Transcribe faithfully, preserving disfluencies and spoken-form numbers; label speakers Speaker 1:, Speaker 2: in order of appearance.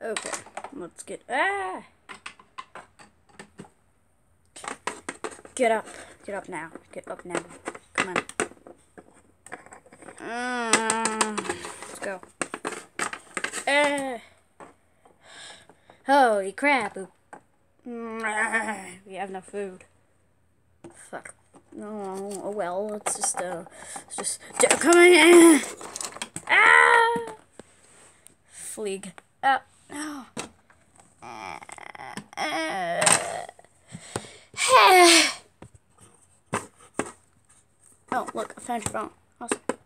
Speaker 1: Okay, let's get... Ah! Get up. Get up now. Get up now. Come on. Uh, let's go. Uh, holy crap. We have no food. Fuck. No, oh well, let's just, uh, let's just, come on. Ah! Fleeg. Oh, no. Uh, uh, oh, look, I found your phone. Awesome.